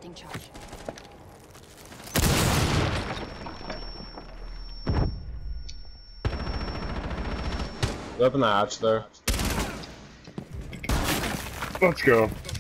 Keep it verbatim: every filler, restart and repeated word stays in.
Planting charge. Open the hatch there. Let's go.